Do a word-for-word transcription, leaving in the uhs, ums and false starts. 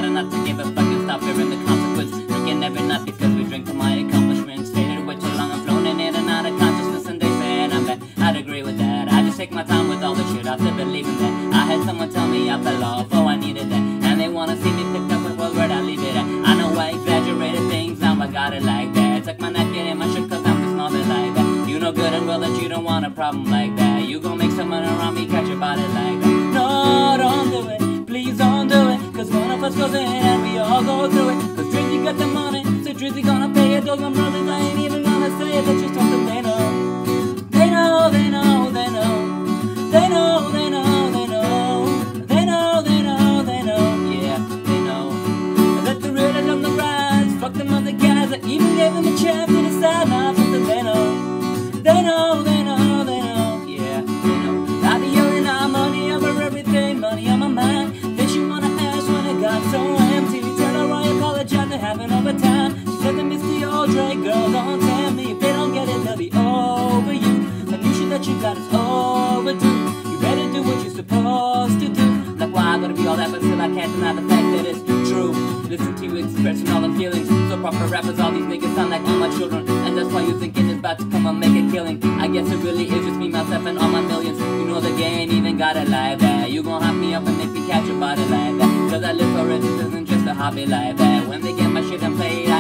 Not enough to give a fuck and stop fearing the consequence. Drinking every night because we drink to my accomplishments. Faded way too long, I'm floating in and out of consciousness, and they say I'm bad. I'd agree with that. I just take my time with all the shit. I still believe in that. I had someone tell me I fell off, oh I needed that. And they wanna see me picked up with well, where'd I leave it at? I know I exaggerated things, now I got it like that. Tuck my neck in my shit cause I'm just nothing like that. You know good and well that you don't want a problem like that. You gon' make someone around me catch your body like that. No, don't do it, please don't do it. Cause one of us goes in and we all go through it. Cause Drizzy got the money, so Drizzy gonna pay it. Those my brothers, I ain't even gonna say it. That's just something they know. They know, they know, they know. They know, they know, they know. They know, they know, they know. Yeah, they know. That the real is on the rise. Fuck them other guys, I even gave them a chance to decide. Now something they know. They know, they know, they know. Yeah, they know. I be yelling out money over everything, money on my mind. Then she wanna ask when it got so empty. Tell her I apologize to having overtime. She said to miss the old Drake, girl, don't tell me. If they don't get it, they'll be over you. The new shit that you got is overdue. You better do what you're supposed to do. Like why I gotta be all that, but still I can't deny the fact that it's true. Listen to you expressing all them feelings. So proper rappers, all these niggas sound like all my children. And that's why you thinking it's about to come and make a killing. I guess it really is just me, myself, and all my millions. You know the game even got it like that. You gon' hop me up and make me catch a body like that. Cause I live for it, this isn't just a hobby like that. When they get my shit and play it,